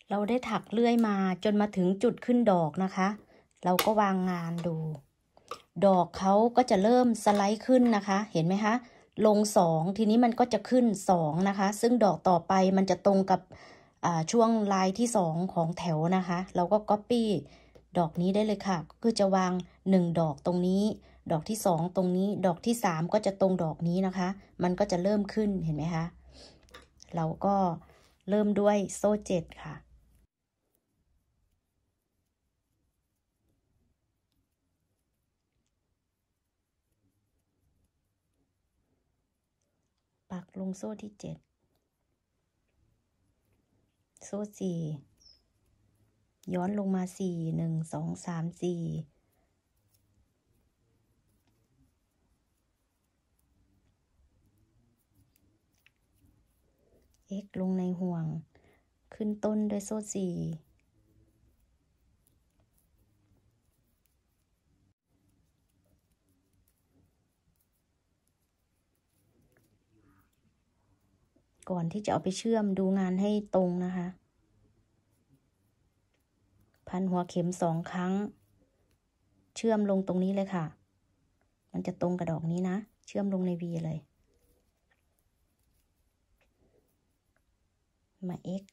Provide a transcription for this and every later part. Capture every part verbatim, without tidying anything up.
เราได้ถักเลื่อยมาจนมาถึงจุดขึ้นดอกนะคะเราก็วางงานดูดอกเขาก็จะเริ่มสไลด์ขึ้นนะคะเห็นไหมคะลงสองทีนี้มันก็จะขึ้นสองนะคะซึ่งดอกต่อไปมันจะตรงกับช่วงลายที่สองของแถวนะคะเราก็ copy ดอกนี้ได้เลยค่ะก็คือจะวางหนึ่งดอกตรงนี้ดอกที่สองตรงนี้ดอกที่สามก็จะตรงดอกนี้นะคะมันก็จะเริ่มขึ้นเห็นไหมคะเราก็เริ่มด้วยโซ่เจ็ดค่ะปักลงโซ่ที่เจ็ดโซ่สี่ย้อนลงมาสี่หนึ่งสองสามสี่เอ็กลงในห่วงขึ้นต้นด้วยโซ่สี่ก่อนที่จะเอาไปเชื่อมดูงานให้ตรงนะคะพันหัวเข็มสองครั้งเชื่อมลงตรงนี้เลยค่ะมันจะตรงกับดอกนี้นะเชื่อมลงใน V เลยมา X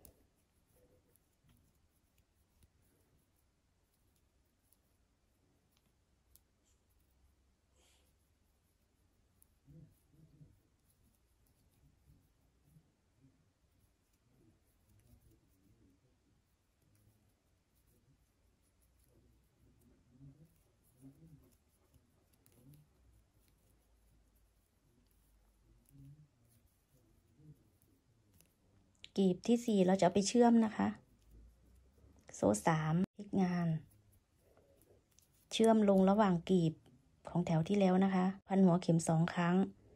กีบที่สี่เราจะเอาไปเชื่อมนะคะโซ่สามพลิกงานเชื่อมลงระหว่างกีบของแถวที่แล้วนะคะพันหัวเข็มสองครั้ง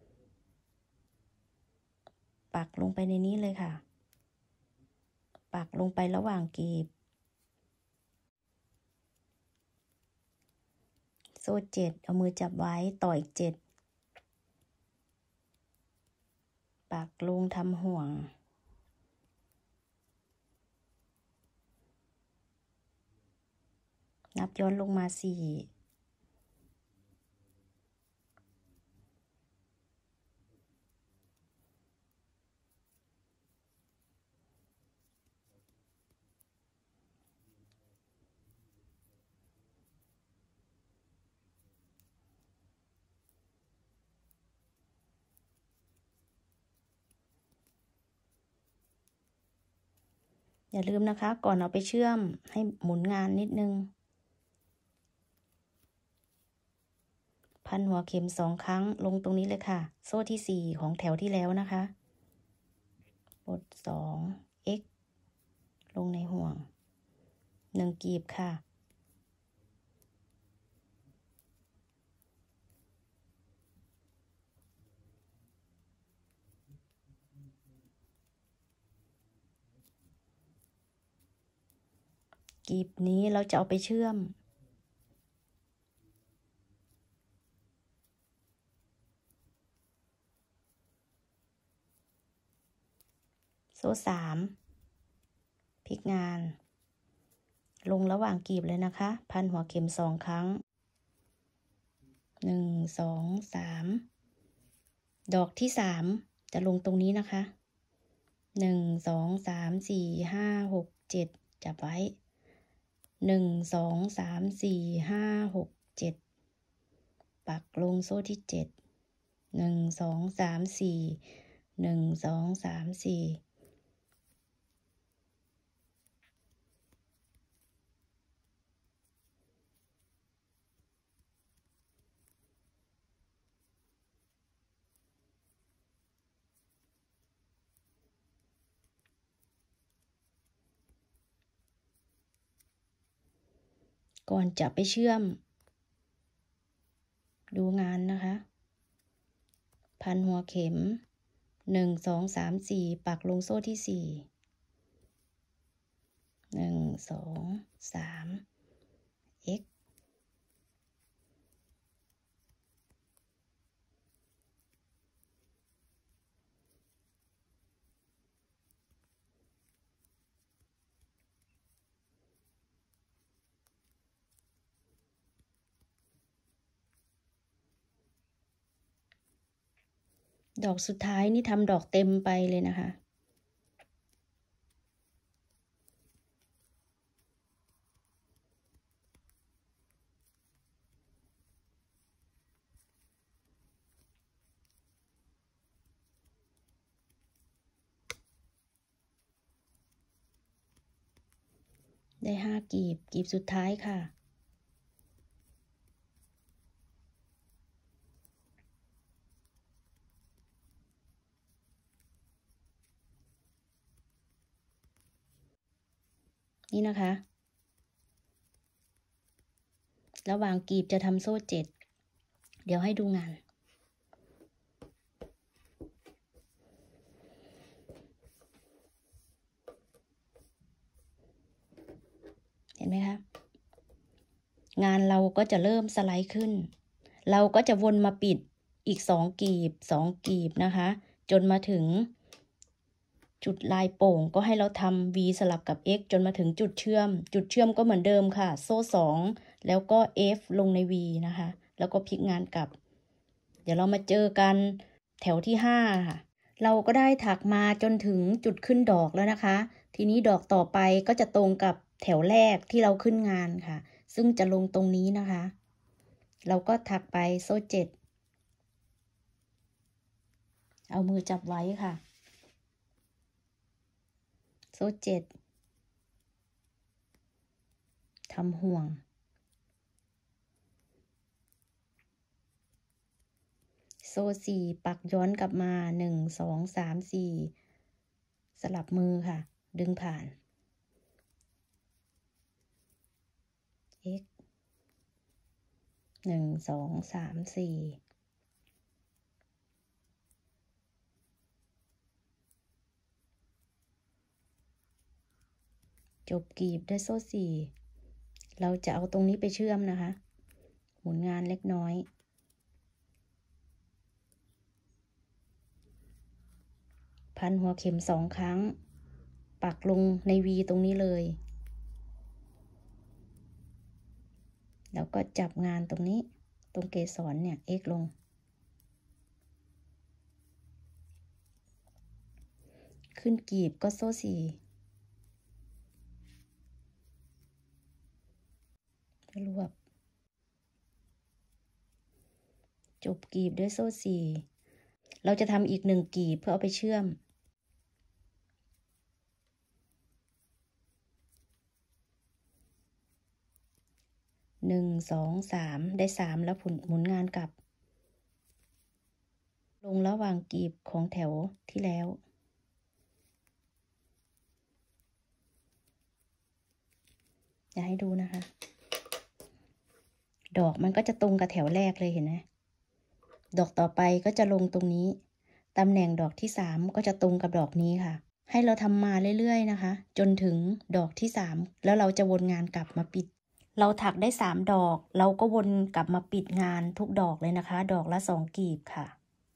ปักลงไปในนี้เลยค่ะปักลงไประหว่างกีบโซ่เจ็ดเอามือจับไว้ต่ออีกเจ็ดปักลงทำห่วงนับย้อนลงมาสี่อย่าลืมนะคะก่อนเอาไปเชื่อมให้หมุนงานนิดนึงพันหัวเข็มสองครั้งลงตรงนี้เลยค่ะโซ่ที่สี่ของแถวที่แล้วนะคะปลดสอง x ลงในห่วงหนึ่งกีบค่ะกีบนี้เราจะเอาไปเชื่อมโซ่สามพลิกงานลงระหว่างกีบเลยนะคะพันหัวเข็มสองครั้งหนึ่งสองสามดอกที่สามจะลงตรงนี้นะคะหนึ่งสองสามสี่ห้าหกเจ็ดจับไว้หนึ่งสองสามสี่ห้าหกเจ็ดปักลงโซ่ที่เจ็ดหนึ่งสองสามสี่หนึ่งสองสามสี่ก่อนจะไปเชื่อมดูงานนะคะพันหัวเข็มหนึ่งสองสามสี่ปักลงโซ่ที่สี่หนึ่งสองสาม x ดอกสุดท้ายนี่ทำดอกเต็มไปเลยนะคะได้ห้ากีบกีบสุดท้ายค่ะนี่นะคะระหว่างกีบจะทำโซ่เจ็ดเดี๋ยวให้ดูงานเห็นไหมคะงานเราก็จะเริ่มสไลด์ขึ้นเราก็จะวนมาปิดอีกสองกีบสองกีบนะคะจนมาถึงจุดลายโป่งก็ให้เราทำ V สลับกับ X จนมาถึงจุดเชื่อมจุดเชื่อมก็เหมือนเดิมค่ะโซ่สองแล้วก็ F ลงใน V นะคะแล้วก็พลิกงานกลับเดี๋ยวเรามาเจอกันแถวที่ห้าค่ะเราก็ได้ถักมาจนถึงจุดขึ้นดอกแล้วนะคะทีนี้ดอกต่อไปก็จะตรงกับแถวแรกที่เราขึ้นงานค่ะซึ่งจะลงตรงนี้นะคะเราก็ถักไปโซ่เจ็ดเอามือจับไว้ค่ะโซ่เจ็ดทำห่วงโซ่สี่ปักย้อนกลับมาหนึ่งสองสามสี่สลับมือค่ะดึงผ่าน x หนึ่งสองสามสี่จบกีบด้วยโซ่สี่เราจะเอาตรงนี้ไปเชื่อมนะคะหมุนงานเล็กน้อยพันหัวเข็มสองครั้งปักลงใน V ตรงนี้เลยแล้วก็จับงานตรงนี้ตรงเกสรเนี่ย X ลงขึ้นกีบก็โซ่สี่รวบจบกีบด้วยโซ่สี่เราจะทำอีกหนึ่งกีบเพื่อเอาไปเชื่อมหนึ่งสองสามได้สามแล้วหมุนงานกลับลงระหว่างกีบของแถวที่แล้วจะให้ดูนะคะดอกมันก็จะตรงกับแถวแรกเลยเห็นไหมดอกต่อไปก็จะลงตรงนี้ตำแหน่งดอกที่สามก็จะตรงกับดอกนี้ค่ะให้เราทำมาเรื่อยๆนะคะจนถึงดอกที่สามแล้วเราจะวนงานกลับมาปิดเราถักได้สามดอกเราก็วนกลับมาปิดงานทุกดอกเลยนะคะดอกละสองกีบค่ะ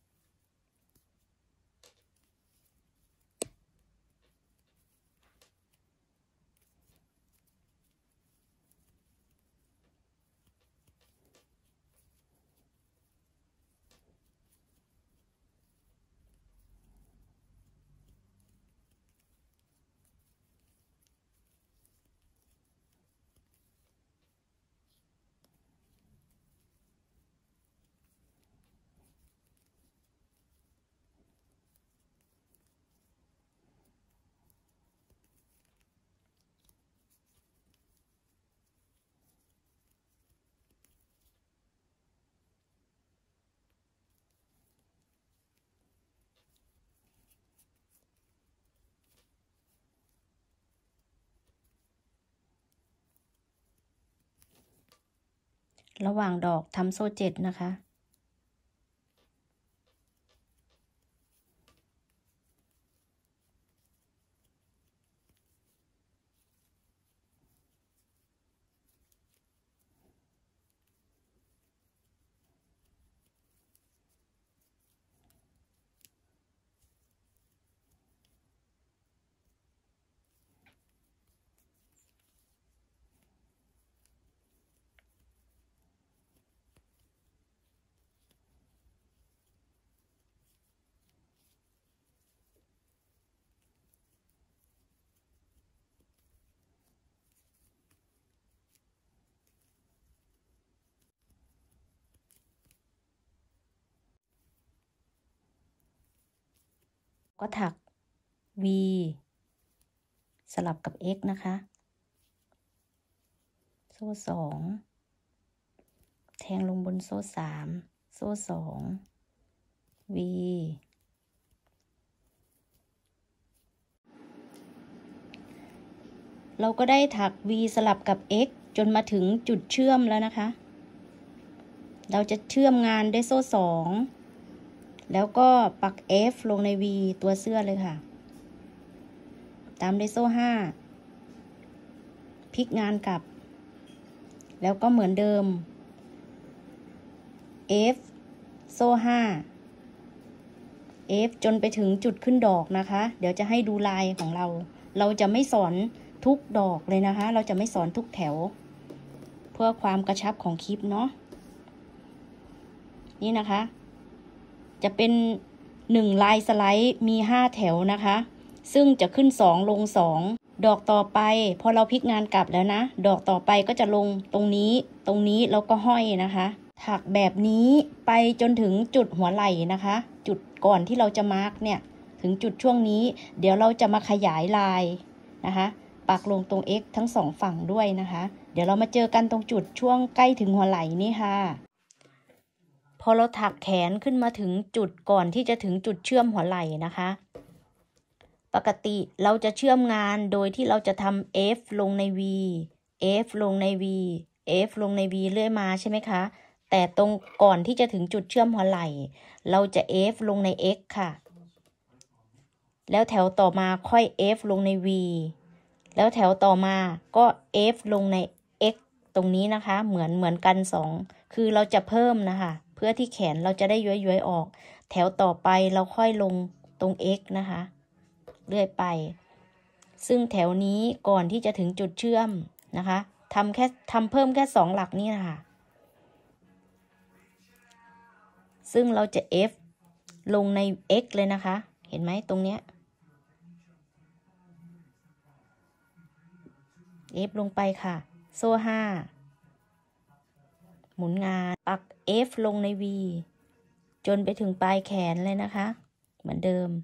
ระหว่างดอกทำโซ่เจ็ดนะคะก็ถัก V สลับกับ X นะคะโซ่สองแทงลงบนโซ่สามโซ่สอง V เราก็ได้ถัก V สลับกับ X จนมาถึงจุดเชื่อมแล้วนะคะเราจะเชื่อมงานด้วยโซ่สองแล้วก็ปัก F ลงใน V ตัวเสื้อเลยค่ะตามด้วยโซ่ห้าพลิกงานกลับแล้วก็เหมือนเดิม F โซ่ห้า F จนไปถึงจุดขึ้นดอกนะคะเดี๋ยวจะให้ดูลายของเราเราจะไม่สอนทุกดอกเลยนะคะเราจะไม่สอนทุกแถวเพื่อความกระชับของคลิปเนาะนี่นะคะจะเป็นหนึ่งลายสไลด์มีห้าแถวนะคะซึ่งจะขึ้นสองลงสองดอกต่อไปพอเราพลิกงานกลับแล้วนะดอกต่อไปก็จะลงตรงนี้ตรงนี้แล้วก็ห้อยนะคะถักแบบนี้ไปจนถึงจุดหัวไหล่นะคะจุดก่อนที่เราจะมาร์กเนี่ยถึงจุดช่วงนี้เดี๋ยวเราจะมาขยายลายนะคะปักลงตรง X ทั้งสองฝั่งด้วยนะคะเดี๋ยวเรามาเจอกันตรงจุดช่วงใกล้ถึงหัวไหล่นี่ค่ะพอเราถักแขนขึ้นมาถึงจุดก่อนที่จะถึงจุดเชื่อมหัวไหล่นะคะปกติเราจะเชื่อมงานโดยที่เราจะทำ F ลงใน V F ลงใน V F ลงใน V เรื่อยมาใช่ไหมคะแต่ตรงก่อนที่จะถึงจุดเชื่อมหัวไหล่เราจะ F ลงใน X ค่ะแล้วแถวต่อมาค่อย F ลงใน V แล้วแถวต่อมาก็ F ลงใน X ตรงนี้นะคะเหมือนเหมือนกันสองคือเราจะเพิ่มนะคะเพื่อที่แขนเราจะได้ย้อยๆออกแถวต่อไปเราค่อยลงตรง X นะคะเรื่อยไปซึ่งแถวนี้ก่อนที่จะถึงจุดเชื่อมนะคะทำแค่ทำเพิ่มแค่สองหลักนี่นะคะซึ่งเราจะ F ลงใน X เลยนะคะเห็นไหมตรงเนี้ย F ลงไปค่ะโซ่ห้าหมุนงานปัก F ลงใน V จนไปถึงปลายแขนเลยนะคะเหมือนเดิม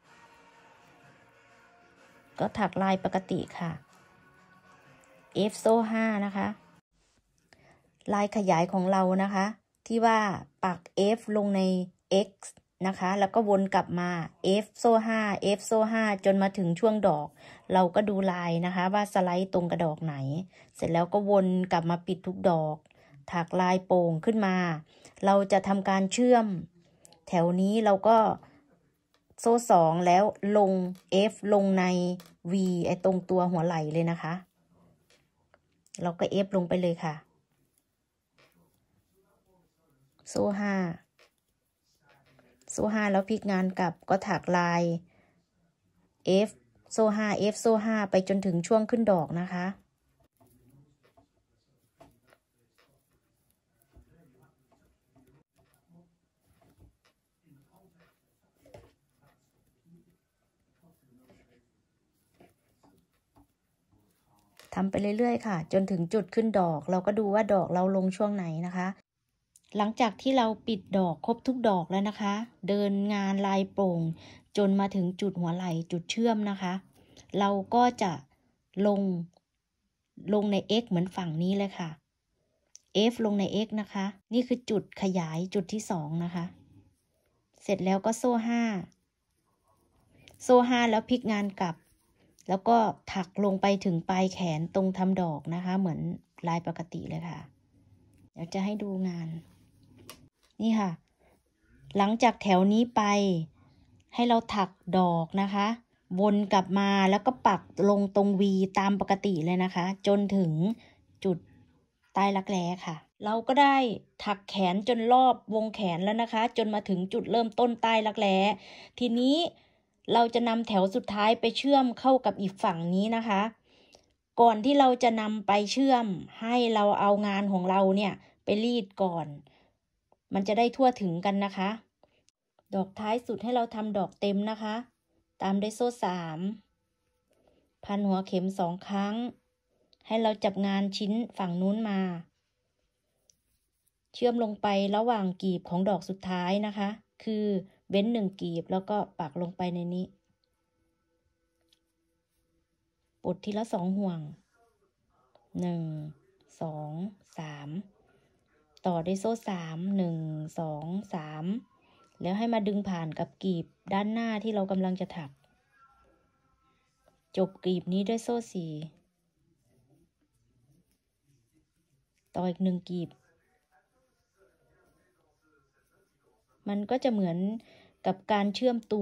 ก็ถักลายปกติค่ะ F โซ่ห้านะคะลายขยายของเรานะคะที่ว่าปัก F ลงใน X นะคะแล้วก็วนกลับมา F โซ่ห้า F โซ่ห้าจนมาถึงช่วงดอกเราก็ดูลายนะคะว่าสไลด์ตรงกระดอกไหนเสร็จแล้วก็วนกลับมาปิดทุกดอกถักลายโป่งขึ้นมาเราจะทำการเชื่อมแถวนี้เราก็โซ่สองแล้วลง F ลงใน V ไอ้ตรงตัวหัวไหล่เลยนะคะเราก็ F ลงไปเลยค่ะโซ่ห้าโซ่ห้าแล้วพลิกงานกลับก็ถักลาย F โซ่ห้า F โซ่ห้าไปจนถึงช่วงขึ้นดอกนะคะทำไปเรื่อยๆค่ะจนถึงจุดขึ้นดอกเราก็ดูว่าดอกเราลงช่วงไหนนะคะหลังจากที่เราปิดดอกครบทุกดอกแล้วนะคะเดินงานลายโป่งจนมาถึงจุดหัวไหล่จุดเชื่อมนะคะเราก็จะลงลงใน X เหมือนฝั่งนี้เลยค่ะ F ลงใน X นะคะนี่คือจุดขยายจุดที่สองนะคะเสร็จแล้วก็โซ่ห้าโซ่ห้าแล้วพลิกงานกลับแล้วก็ถักลงไปถึงปลายแขนตรงทำดอกนะคะเหมือนลายปกติเลยค่ะเดี๋ยวจะให้ดูงานนี่ค่ะหลังจากแถวนี้ไปให้เราถักดอกนะคะวนกลับมาแล้วก็ปักลงตรง V ตามปกติเลยนะคะจนถึงจุดใต้รักแร้ค่ะเราก็ได้ถักแขนจนรอบวงแขนแล้วนะคะจนมาถึงจุดเริ่มต้นใต้รักแร้ทีนี้เราจะนำแถวสุดท้ายไปเชื่อมเข้ากับอีกฝั่งนี้นะคะก่อนที่เราจะนำไปเชื่อมให้เราเอางานของเราเนี่ยไปรีดก่อนมันจะได้ทั่วถึงกันนะคะดอกท้ายสุดให้เราทำดอกเต็มนะคะตามด้วยโซ่สามพันหัวเข็มสองครั้งให้เราจับงานชิ้นฝั่งนู้นมาเชื่อมลงไประหว่างกีบของดอกสุดท้ายนะคะคือเว้นหนึ่งกลีบแล้วก็ปักลงไปในนี้ปลดทีละสองห่วงหนึ่งสองสามต่อด้วยโซ่สามหนึ่งสองสามแล้วให้มาดึงผ่านกับกลีบด้านหน้าที่เรากำลังจะถักจบกลีบนี้ด้วยโซ่สี่ต่ออีกหนึ่งกลีบมันก็จะเหมือนกับการเชื่อมตัว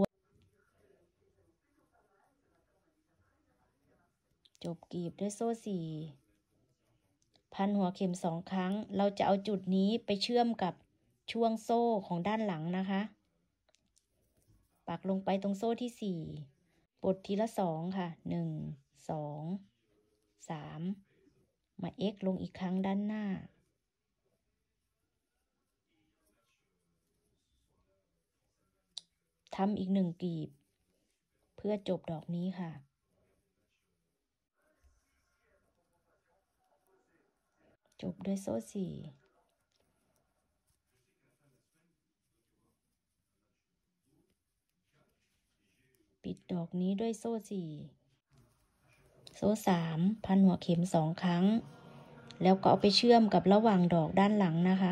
จบกลีบด้วยโซ่สี่พันหัวเข็มสองครั้งเราจะเอาจุดนี้ไปเชื่อมกับช่วงโซ่ของด้านหลังนะคะปักลงไปตรงโซ่ที่สี่ปลดทีละสองค่ะหนึ่งสองสามมา x ลงอีกครั้งด้านหน้าทำอีกหนึ่งกลีบเพื่อจบดอกนี้ค่ะจบด้วยโซ่สี่ปิดดอกนี้ด้วยโซ่สี่โซ่สามพันหัวเข็มสองครั้งแล้วก็เอาไปเชื่อมกับระหว่างดอกด้านหลังนะคะ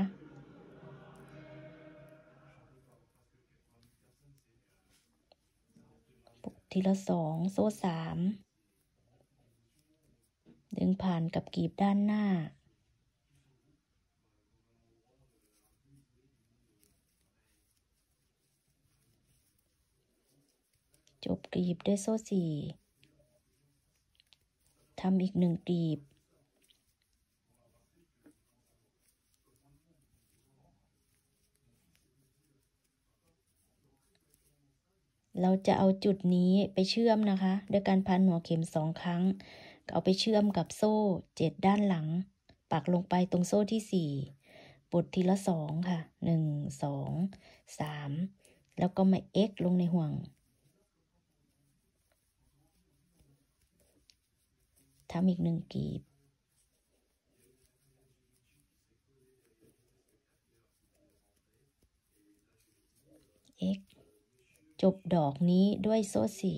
ทีละสองโซ่สามดึงผ่านกับกลีบด้านหน้าจบกลีบด้วยโซ่สี่ทำอีกหนึ่งกลีบเราจะเอาจุดนี้ไปเชื่อมนะคะด้วยการพันหัวเข็มสองครั้งเอาไปเชื่อมกับโซ่เจ็ดด้านหลังปักลงไปตรงโซ่ที่สี่ปลดทีละสองค่ะหนึ่งสองสามแล้วก็มา x ลงในห่วงทำอีกหนึ่งกลีบ x จบดอกนี้ด้วยโซ่สี่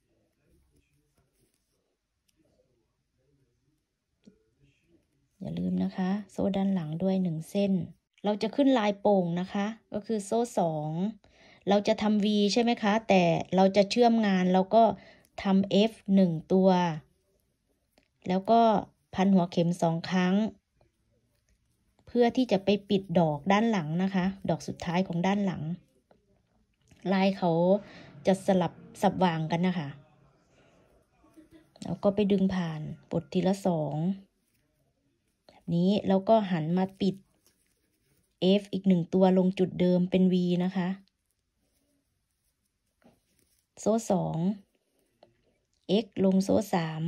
อย่าลืมนะคะโซ่ด้านหลังด้วยหนึ่งเส้นเราจะขึ้นลายโป่งนะคะก็คือโซ่สองเราจะทำ V ใช่ไหมคะแต่เราจะเชื่อมงานเราก็ทำ F หนึ่งตัวแล้วก็พันหัวเข็มสองครั้งเพื่อที่จะไปปิดดอกด้านหลังนะคะดอกสุดท้ายของด้านหลังลายเขาจะสลับสับวางกันนะคะแล้วก็ไปดึงผ่านปลดทีละสองแบบนี้แล้วก็หันมาปิด F อีกหนึ่งตัวลงจุดเดิมเป็น V นะคะโซ่สอง x ลงโซ่สาม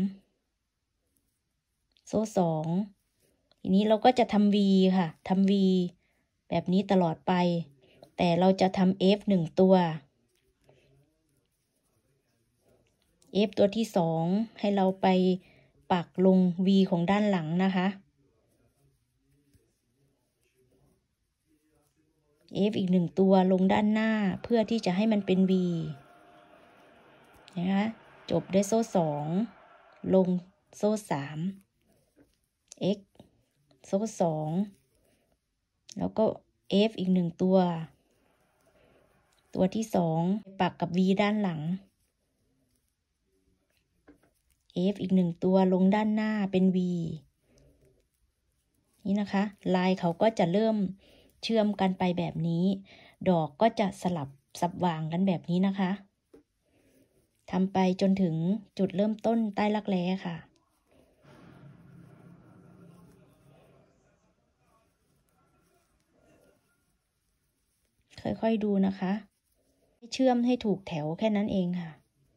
โซ่สองทีนี้เราก็จะทำ V ค่ะทำ V แบบนี้ตลอดไปแต่เราจะทำ F หนึ่งตัว F ตัวที่สองให้เราไปปักลง V ของด้านหลังนะคะ F อีกหนึ่งตัวลงด้านหน้าเพื่อที่จะให้มันเป็น V นะคะจบด้วยโซ่สองลงโซ่สาม x โซ่สองแล้วก็ F อีกหนึ่งตัวตัวที่สองปักกับ V ด้านหลัง F อีกหนึ่งตัวลงด้านหน้าเป็น V นี่นะคะลายเขาก็จะเริ่มเชื่อมกันไปแบบนี้ดอกก็จะสลับสับวางกันแบบนี้นะคะทำไปจนถึงจุดเริ่มต้นใต้รักแร้ค่ะค่อยๆดูนะคะเชื่อมให้ถูกแถวแค่นั้นเองค่ะ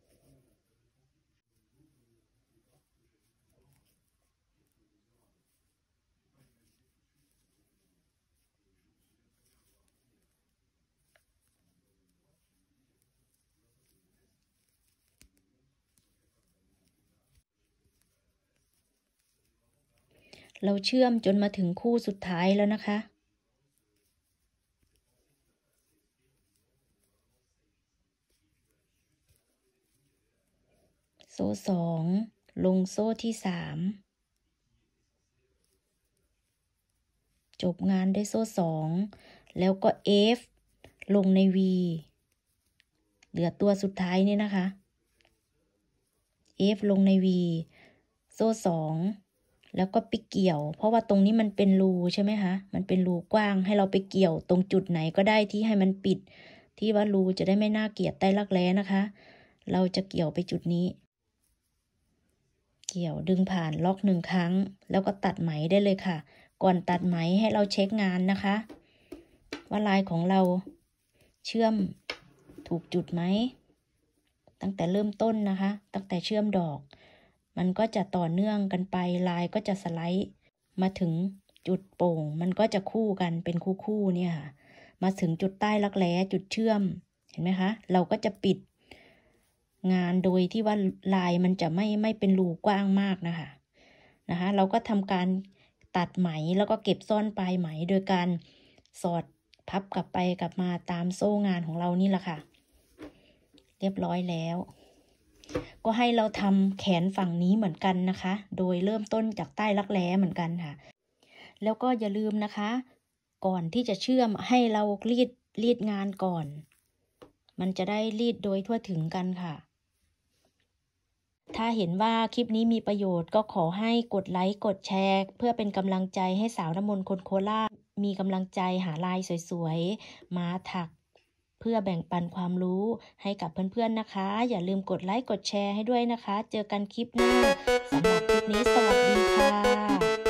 เราเชื่อมจนมาถึงคู่สุดท้ายแล้วนะคะโซ่สองลงโซ่ที่สามจบงานด้วยโซ่สองแล้วก็ F ลงใน V เหลือตัวสุดท้ายนี่นะคะ F ลงใน V โซ่สองแล้วก็ไปเกี่ยวเพราะว่าตรงนี้มันเป็นรูใช่ไหมคะมันเป็นรูกว้างให้เราไปเกี่ยวตรงจุดไหนก็ได้ที่ให้มันปิดที่ว่ารูจะได้ไม่น่าเกลียดใต้รักแร้นะคะเราจะเกี่ยวไปจุดนี้เกี่ยวดึงผ่านล็อกหนึ่งครั้งแล้วก็ตัดไหมได้เลยค่ะก่อนตัดไหมให้เราเช็คงานนะคะว่าลายของเราเชื่อมถูกจุดไหมตั้งแต่เริ่มต้นนะคะตั้งแต่เชื่อมดอกมันก็จะต่อเนื่องกันไปลายก็จะสไลด์มาถึงจุดโป่งมันก็จะคู่กันเป็นคู่ๆเนี่ยค่ะมาถึงจุดใต้รักแร้จุดเชื่อมเห็นไหมคะเราก็จะปิดงานโดยที่ว่าลายมันจะไม่ไม่เป็นรูกว้างมากนะคะนะคะเราก็ทำการตัดไหมแล้วก็เก็บซ่อนปลายไหมโดยการสอดพับกลับไปกลับมาตามโซ่งานของเรานี่แหละค่ะเรียบร้อยแล้วก็ให้เราทำแขนฝั่งนี้เหมือนกันนะคะโดยเริ่มต้นจากใต้รักแร้เหมือนกันค่ะแล้วก็อย่าลืมนะคะก่อนที่จะเชื่อมให้เรารีดรีดงานก่อนมันจะได้รีดโดยทั่วถึงกันค่ะถ้าเห็นว่าคลิปนี้มีประโยชน์ก็ขอให้กดไลค์กดแชร์เพื่อเป็นกำลังใจให้สาวน้ำมนต์คนโคราชมีกำลังใจหาลายสวยๆมาถักเพื่อแบ่งปันความรู้ให้กับเพื่อนๆนะคะอย่าลืมกดไลค์กดแชร์ให้ด้วยนะคะเจอกันคลิปหน้าสำหรับคลิปนี้สวัสดีค่ะ